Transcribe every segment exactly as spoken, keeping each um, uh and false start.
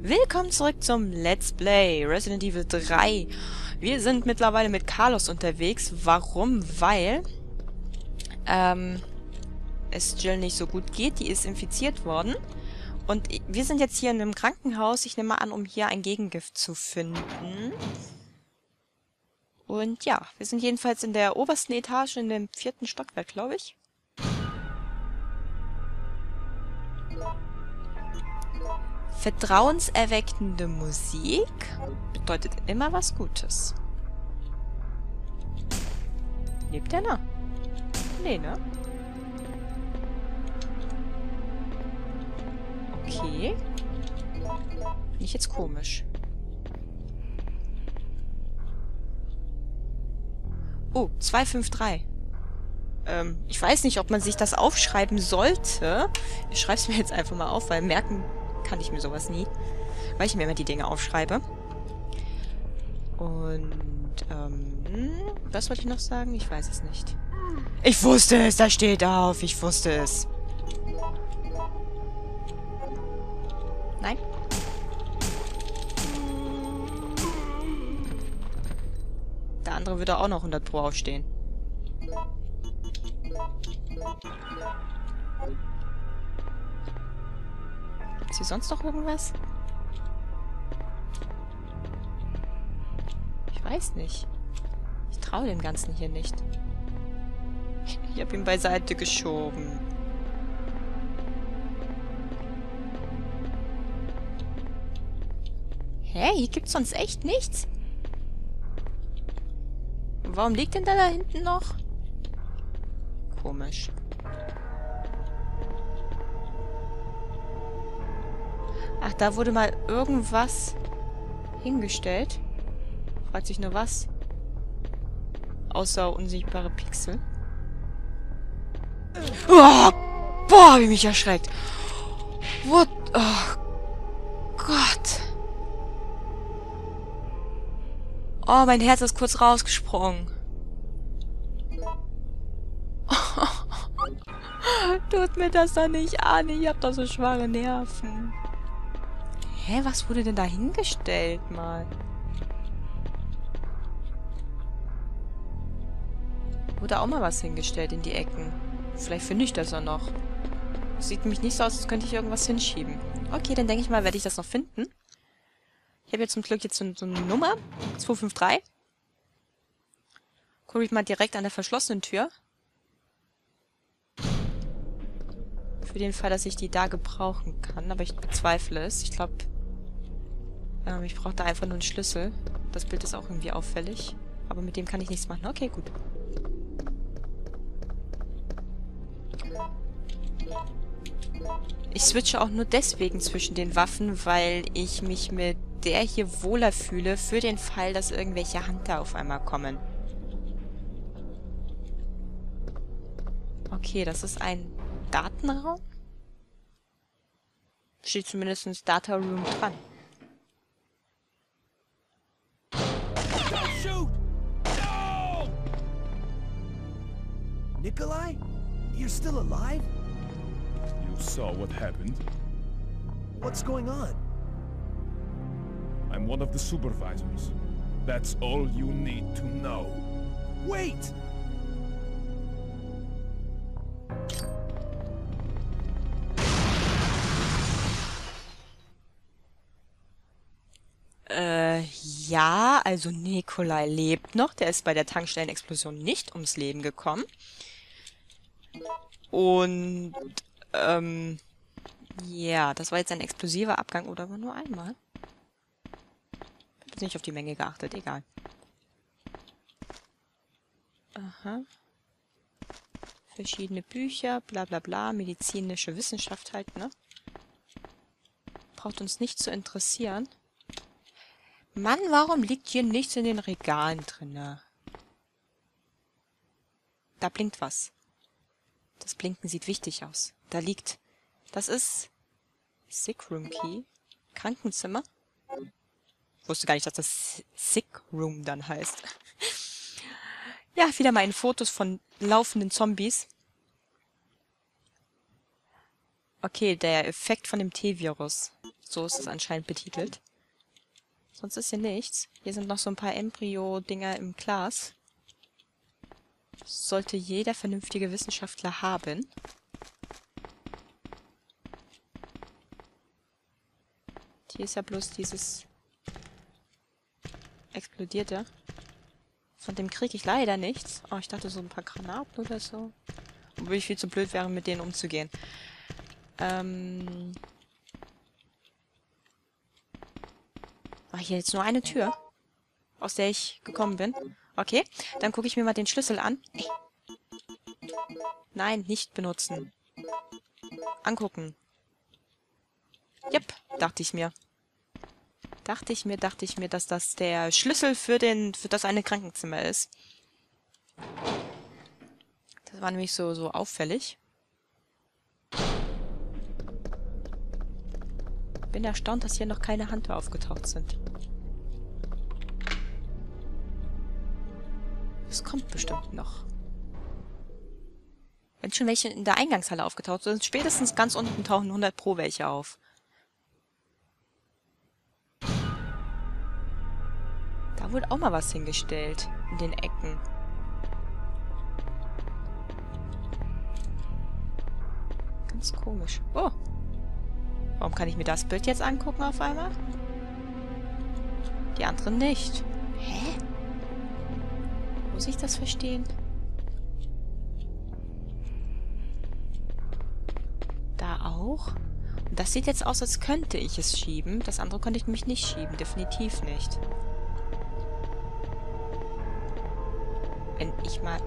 Willkommen zurück zum Let's Play Resident Evil drei. Wir sind mittlerweile mit Carlos unterwegs. Warum? Weil ähm, es Jill nicht so gut geht. Die ist infiziert worden. Und wir sind jetzt hier in einem Krankenhaus. Ich nehme mal an, um hier ein Gegengift zu finden. Und ja, wir sind jedenfalls in der obersten Etage, in dem vierten Stockwerk, glaube ich. Vertrauenserweckende Musik bedeutet immer was Gutes. Lebt der noch? Nee, ne? Okay. Finde ich jetzt komisch. Oh, zwei fünf drei. Ähm, ich weiß nicht, ob man sich das aufschreiben sollte. Ich schreibe es mir jetzt einfach mal auf, weil merken kann ich mir sowas nie. Weil ich mir immer die Dinge aufschreibe. Und, ähm, was wollte ich noch sagen? Ich weiß es nicht. Ich wusste es, da steht auf. Ich wusste es. Nein? Der andere würde auch noch hundert Pro aufstehen. Ist hier sonst noch irgendwas? Ich weiß nicht. Ich traue dem Ganzen hier nicht. Ich habe ihn beiseite geschoben. Hä? Hier gibt's sonst echt nichts? Und warum liegt denn da da hinten noch? Komisch. Ach, da wurde mal irgendwas hingestellt. Fragt sich nur was. Außer unsichtbare Pixel. Oh, boah, wie mich erschreckt. What? Oh Gott. Oh, mein Herz ist kurz rausgesprungen. Tut mir das doch nicht an. Ich hab doch so schwache Nerven. Hä, was wurde denn da hingestellt, mal? Wurde auch mal was hingestellt in die Ecken. Vielleicht finde ich das ja noch. Sieht nämlich nicht so aus, als könnte ich irgendwas hinschieben. Okay, dann denke ich mal, werde ich das noch finden. Ich habe jetzt zum Glück jetzt so, so eine Nummer. zwei fünf drei. Gucke ich mal direkt an der verschlossenen Tür. Für den Fall, dass ich die da gebrauchen kann. Aber ich bezweifle es. Ich glaube, ähm, ich brauche da einfach nur einen Schlüssel. Das Bild ist auch irgendwie auffällig. Aber mit dem kann ich nichts machen. Okay, gut. Ich switche auch nur deswegen zwischen den Waffen, weil ich mich mit der hier wohler fühle, für den Fall, dass irgendwelche Hunter auf einmal kommen. Okay, das ist ein Datenraum? Steht zumindest Data Room dran. Shoot! No! Nikolai? You're still alive? You saw what happened. What's going on? I'm one of the supervisors. That's all you need to know. Wait! Äh, ja, also Nikolai lebt noch. Der ist bei der Tankstellenexplosion nicht ums Leben gekommen. Und, ähm, ja, das war jetzt ein explosiver Abgang oder aber nur einmal. Ich habe jetzt nicht auf die Menge geachtet, egal. Aha. Verschiedene Bücher, bla bla bla, medizinische Wissenschaft halt, ne? Braucht uns nicht zu interessieren. Mann, warum liegt hier nichts in den Regalen drinne? Da blinkt was. Das Blinken sieht wichtig aus. Da liegt... Das ist... Sick Room Key. Krankenzimmer. Ich wusste gar nicht, dass das Sick Room dann heißt. Ja, wieder mal in Fotos von laufenden Zombies. Okay, der Effekt von dem T-Virus. So ist es anscheinend betitelt. Sonst ist hier nichts. Hier sind noch so ein paar Embryo-Dinger im Glas. Sollte jeder vernünftige Wissenschaftler haben. Hier ist ja bloß dieses explodierte. Von dem kriege ich leider nichts. Oh, ich dachte so ein paar Granaten oder so. Obwohl ich viel zu blöd wäre, mit denen umzugehen. Ähm... War hier jetzt nur eine Tür, aus der ich gekommen bin? Okay, dann gucke ich mir mal den Schlüssel an. Nein, nicht benutzen. Angucken. Jep, dachte ich mir. Dachte ich mir, dachte ich mir, dass das der Schlüssel für den, für das eine Krankenzimmer ist. Das war nämlich so, so auffällig. Bin erstaunt, dass hier noch keine Hunter aufgetaucht sind. Es kommt bestimmt noch. Wenn schon welche in der Eingangshalle aufgetaucht sind, spätestens ganz unten tauchen hundert pro welche auf. Da wurde auch mal was hingestellt. In den Ecken. Ganz komisch. Oh! Warum kann ich mir das Bild jetzt angucken auf einmal? Die anderen nicht. Hä? Muss ich das verstehen? Da auch? Und das sieht jetzt aus, als könnte ich es schieben. Das andere konnte ich nämlich nicht schieben. Definitiv nicht. Wenn ich mal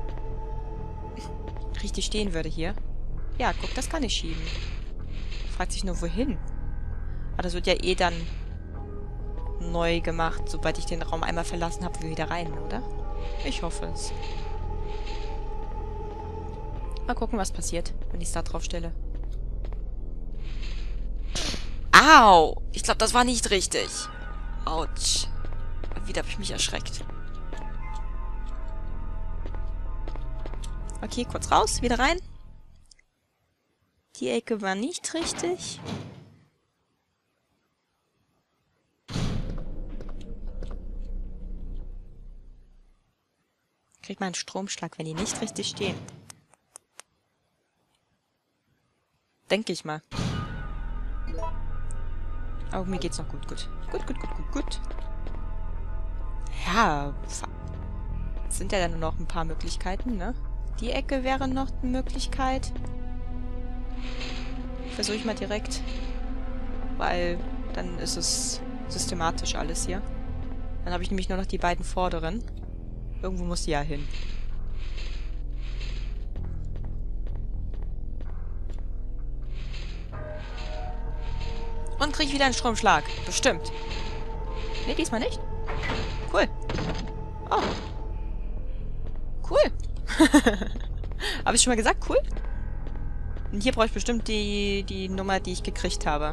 richtig stehen würde hier. Ja, guck, das kann ich schieben. Fragt sich nur, wohin? Aber das wird ja eh dann neu gemacht, sobald ich den Raum einmal verlassen habe, wieder rein, oder? Ich hoffe es. Mal gucken, was passiert, wenn ich es da drauf stelle. Au! Ich glaube, das war nicht richtig. Autsch. Wieder habe ich mich erschreckt. Okay, kurz raus, wieder rein. Die Ecke war nicht richtig. Kriegt man einen Stromschlag, wenn die nicht richtig stehen. Denke ich mal. Aber mir geht's noch gut, gut. Gut, gut, gut, gut, gut. Ja, es sind ja dann nur noch ein paar Möglichkeiten, ne? Die Ecke wäre noch eine Möglichkeit. Versuche ich mal direkt. Weil dann ist es systematisch alles hier. Dann habe ich nämlich nur noch die beiden vorderen. Irgendwo muss die ja hin. Und kriege ich wieder einen Stromschlag. Bestimmt. Ne, diesmal nicht. Cool. Oh. Cool. Habe ich schon mal gesagt? Cool. Und hier brauche ich bestimmt die, die Nummer, die ich gekriegt habe.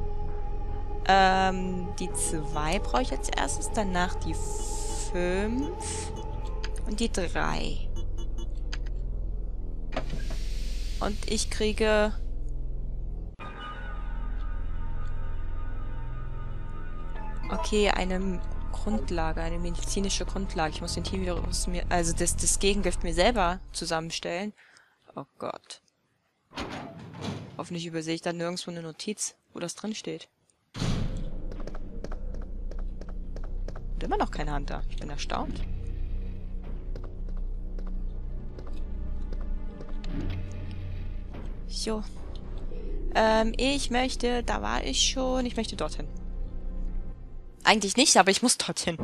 Ähm, die zwei brauche ich als erstes. Danach die fünf. Und die drei. Und ich kriege... Okay, eine Grundlage, eine medizinische Grundlage. Ich muss den T-Virus mir, also das, das Gegengift mir selber zusammenstellen. Oh Gott. Hoffentlich übersehe ich da nirgendwo eine Notiz, wo das drin steht. Und immer noch kein Hunter. Ich bin erstaunt. So. Ähm, ich möchte, da war ich schon, ich möchte dorthin. Eigentlich nicht, aber ich muss dorthin.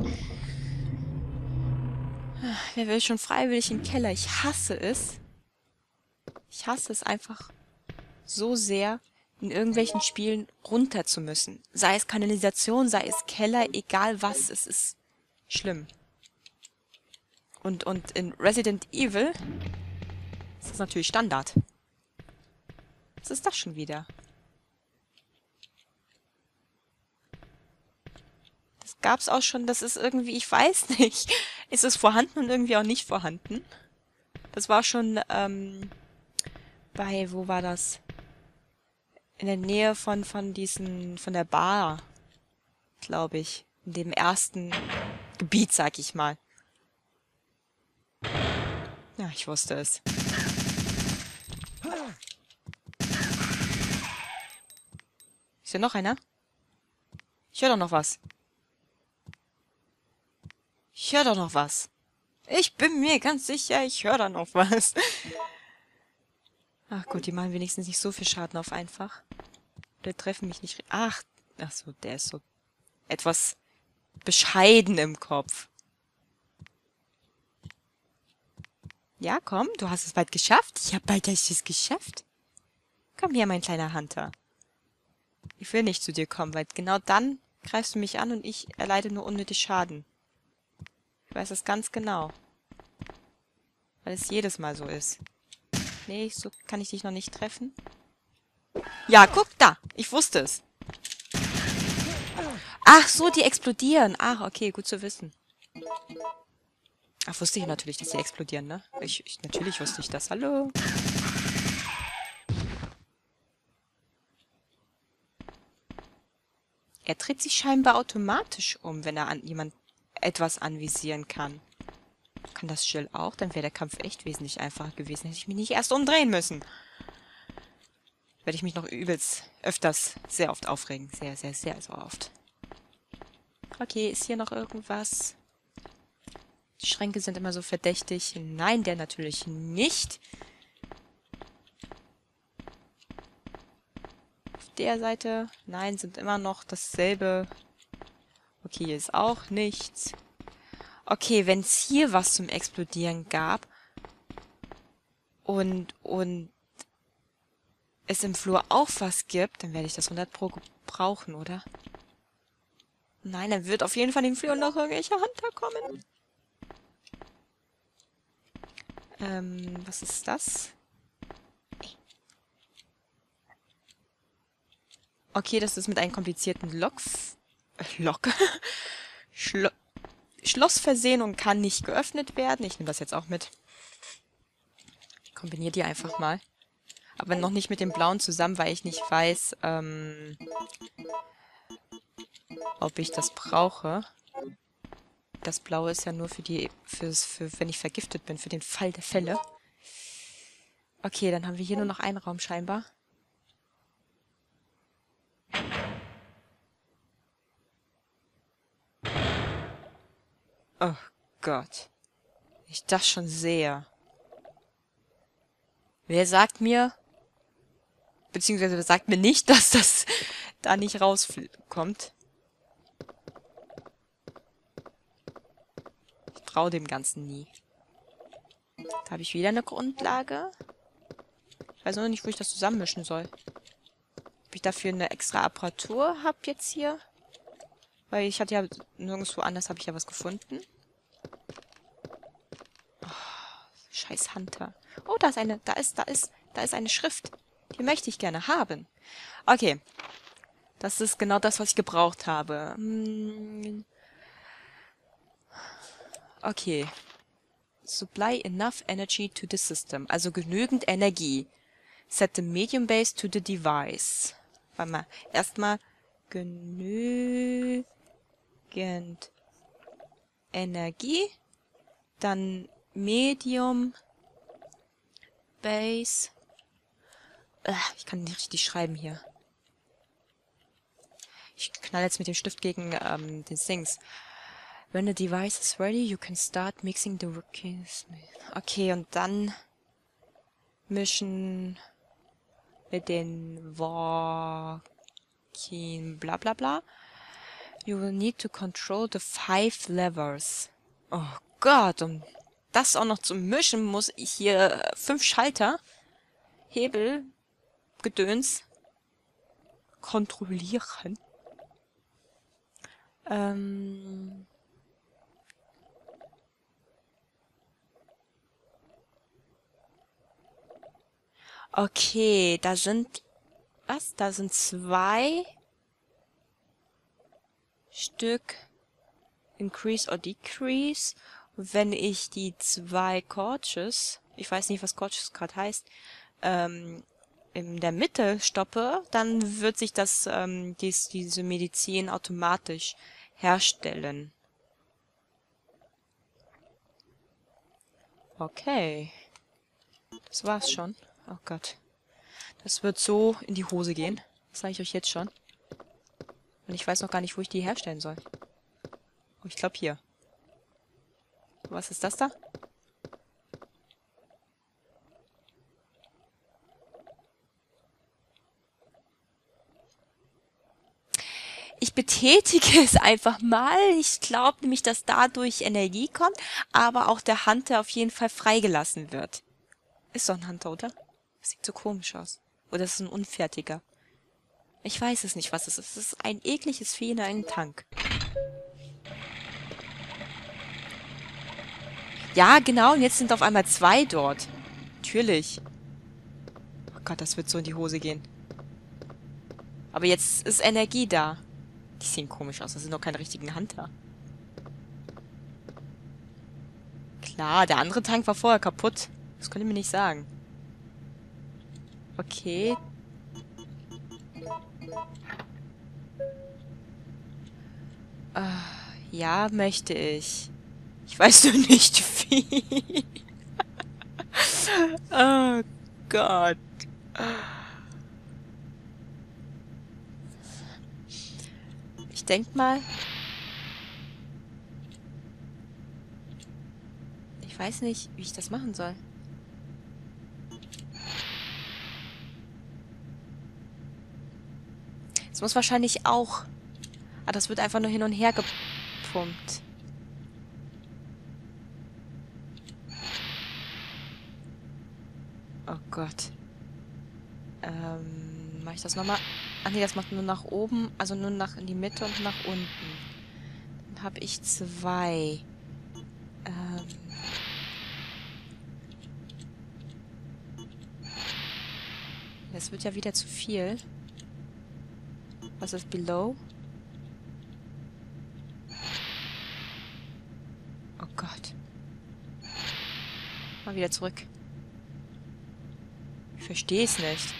Wer will schon freiwillig in den Keller? Ich hasse es. Ich hasse es einfach so sehr, in irgendwelchen Spielen runter zu müssen. Sei es Kanalisation, sei es Keller, egal was, es ist schlimm. Und, und in Resident Evil ist das natürlich Standard. Was ist das schon wieder? Das gab's auch schon, das ist irgendwie, ich weiß nicht. Ist es vorhanden und irgendwie auch nicht vorhanden? Das war schon, ähm, bei, wo war das? in der Nähe von, von diesen, von der Bar, glaube ich. In dem ersten Gebiet, sag ich mal. Ja, ich wusste es. Ist hier noch einer? Ich höre doch noch was. Ich höre doch noch was. Ich bin mir ganz sicher, ich höre da noch was. Ach gut, die machen wenigstens nicht so viel Schaden auf einfach. Der treffen mich nicht. Ach, ach so, der ist so etwas bescheiden im Kopf. Ja, komm, du hast es bald geschafft. Ich habe bald es geschafft. Komm her, mein kleiner Hunter. Ich will nicht zu dir kommen, weil genau dann greifst du mich an und ich erleide nur unnötig Schaden. Ich weiß das ganz genau. Weil es jedes Mal so ist. Nee, so kann ich dich noch nicht treffen. Ja, guck da. Ich wusste es. Ach so, die explodieren. Ach, okay, gut zu wissen. Ach, wusste ich natürlich, dass die explodieren, ne? Ich, ich, natürlich wusste ich das. Hallo. Er dreht sich scheinbar automatisch um, wenn er an jemand etwas anvisieren kann. Kann das Jill auch? Dann wäre der Kampf echt wesentlich einfacher gewesen. Hätte ich mich nicht erst umdrehen müssen. Werde ich mich noch übelst öfters, sehr oft aufregen. Sehr, sehr, sehr, sehr oft. Okay, ist hier noch irgendwas? Die Schränke sind immer so verdächtig. Nein, der natürlich nicht. Auf der Seite, nein, sind immer noch dasselbe. Okay, hier ist auch nichts. Okay, wenn es hier was zum Explodieren gab und, und es im Flur auch was gibt, dann werde ich das hundert Pro brauchen, oder? Nein, dann wird auf jeden Fall im Flur noch irgendwelche Hunter kommen. Ähm, was ist das? Okay, das ist mit einem komplizierten Lock... Äh, Lock? Schlo Schloss versehen und kann nicht geöffnet werden. Ich nehme das jetzt auch mit. Kombiniere die einfach mal. Aber noch nicht mit dem blauen zusammen, weil ich nicht weiß, ähm, ob ich das brauche. Das blaue ist ja nur für die, fürs, für, wenn ich vergiftet bin, für den Fall der Fälle. Okay, dann haben wir hier nur noch einen Raum scheinbar. Oh Gott. Ich das schon sehe. Wer sagt mir, beziehungsweise wer sagt mir nicht, dass das da nicht rauskommt? Ich traue dem Ganzen nie. Da habe ich wieder eine Grundlage. Ich weiß noch nicht, wo ich das zusammenmischen soll. Ob ich dafür eine extra Apparatur habe jetzt hier? Weil ich hatte ja nirgendwo anders habe ich ja was gefunden. Oh, scheiß Hunter. Oh, da ist eine, da ist, da ist, da ist eine Schrift. Die möchte ich gerne haben. Okay. Das ist genau das, was ich gebraucht habe. Hm. Okay. Supply enough energy to the system. Also genügend Energie. Set the medium base to the device. Warte mal. Erstmal genügend Energie. Dann Medium Base. Äh, ich kann nicht richtig schreiben hier. Ich knall jetzt mit dem Stift gegen ähm, den Things. When the device is ready, you can start mixing the rookies. Okay, und dann mischen mit den Working bla bla bla. You will need to control the five levers. Oh Gott, um das auch noch zu mischen, muss ich hier fünf Schalter, Hebel, Gedöns kontrollieren. Ähm... Okay, da sind... Was? Da sind zwei Stück Increase or Decrease. Und wenn ich die zwei Corches, ich weiß nicht, was Corches gerade heißt, ähm, in der Mitte stoppe, dann wird sich das, ähm, dies, diese Medizin automatisch herstellen. Okay. Das war's schon. Oh Gott. Das wird so in die Hose gehen. Das sage ich euch jetzt schon. Und ich weiß noch gar nicht, wo ich die herstellen soll. Oh, ich glaube hier. Was ist das da? Ich betätige es einfach mal. Ich glaube nämlich, dass dadurch Energie kommt, aber auch der Hunter auf jeden Fall freigelassen wird. Ist doch ein Hunter, oder? Das sieht so komisch aus. Oder ist es ein unfertiger? Ich weiß es nicht, was es ist. Es ist ein ekliges Vieh in einem Tank. Ja, genau. Und jetzt sind auf einmal zwei dort. Natürlich. Oh Gott, das wird so in die Hose gehen. Aber jetzt ist Energie da. Die sehen komisch aus. Das sind doch keine richtigen Hunter. Klar, der andere Tank war vorher kaputt. Das könnt ihr mir nicht sagen. Okay. Uh, ja, möchte ich. Ich weiß nur nicht wie. Oh Gott. Ich denk mal. Ich weiß nicht, wie ich das machen soll. Es muss wahrscheinlich auch... Ah, das wird einfach nur hin und her gepumpt. Oh Gott. Ähm, mache ich das nochmal? Ach nee, das macht nur nach oben, also nur nach in die Mitte und nach unten. Dann habe ich zwei. Ähm... Das wird ja wieder zu viel. Was ist below? Oh Gott. Mal wieder zurück. Ich verstehe es nicht.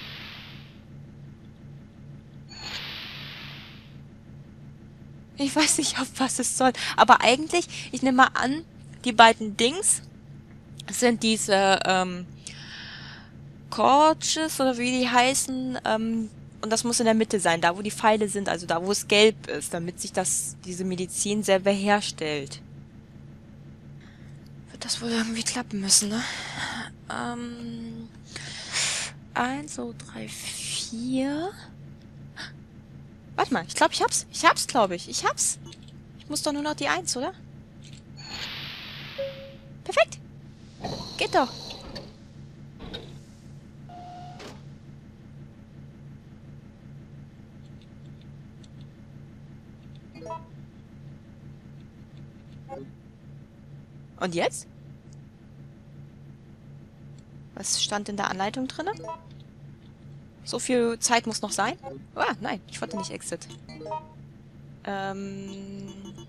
Ich weiß nicht, auf was es soll. Aber eigentlich, ich nehme mal an, die beiden Dings sind diese, ähm, Corches oder wie die heißen, ähm, und das muss in der Mitte sein, da wo die Pfeile sind, also da wo es gelb ist, damit sich das, diese Medizin selber herstellt. Wird das wohl irgendwie klappen müssen, ne? Ähm, eins, zwei, drei, vier. Warte mal, ich glaube, ich hab's. Ich hab's, glaube ich. Ich hab's. Ich muss doch nur noch die eins, oder? Perfekt. Geht doch. Und jetzt? Was stand in der Anleitung drin? So viel Zeit muss noch sein? Ah, nein, ich wollte nicht Exit. Ähm...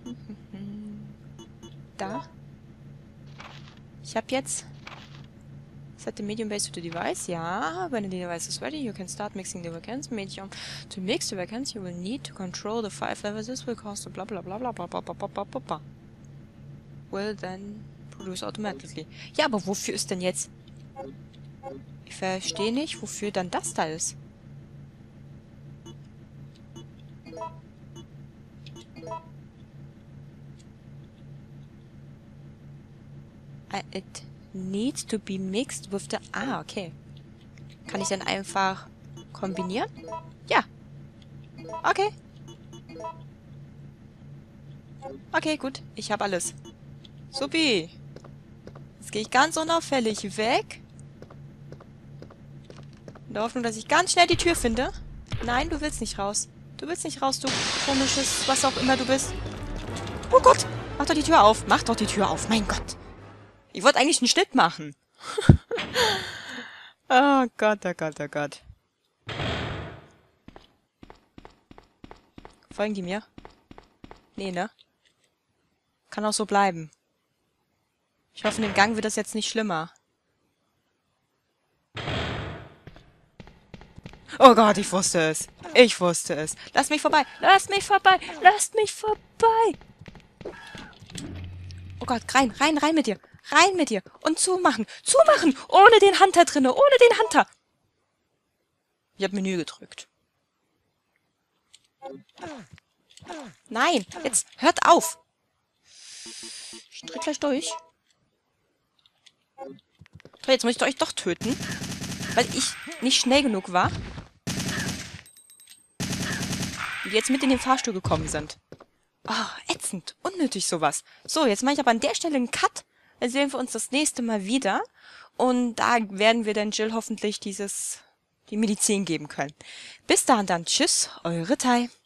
Da. Ich habe jetzt... Set the medium base to the device. Ja, when the device is ready, you can start mixing the vacancy medium. To mix the vacancy, you will need to control the five levels. This will cost blah blah blah blah blah blah blah blah blah blah blah. Will then produce automatically. Ja, aber wofür ist denn jetzt... Ich verstehe nicht, wofür dann das da ist. It needs to be mixed with the... Ah, okay. Kann ich dann einfach kombinieren? Ja. Okay. Okay, gut. Ich habe alles. Supi. Jetzt gehe ich ganz unauffällig weg. In der Hoffnung, dass ich ganz schnell die Tür finde. Nein, du willst nicht raus. Du willst nicht raus, du komisches, was auch immer du bist. Oh Gott. Mach doch die Tür auf. Mach doch die Tür auf. Mein Gott. Ich wollte eigentlich einen Schnitt machen. Oh Gott, oh Gott, oh Gott. Folgen die mir? Nee, ne? Kann auch so bleiben. Ich hoffe, in dem Gang wird das jetzt nicht schlimmer. Oh Gott, ich wusste es. Ich wusste es. Lass mich vorbei. Lass mich vorbei. Lasst mich vorbei. Oh Gott, rein, rein, rein mit dir. Rein mit dir. Und zumachen. Zumachen. Ohne den Hunter drinne. Ohne den Hunter. Ich habe Menü gedrückt. Nein, jetzt hört auf. Ich drück gleich durch. Toll, jetzt muss ich euch doch töten. Weil ich nicht schnell genug war. Und die jetzt mit in den Fahrstuhl gekommen sind. Oh, ätzend. Unnötig sowas. So, jetzt mache ich aber an der Stelle einen Cut. Dann sehen wir uns das nächste Mal wieder. Und da werden wir dann Jill hoffentlich dieses, die Medizin geben können. Bis dahin dann. Tschüss, eure Tai.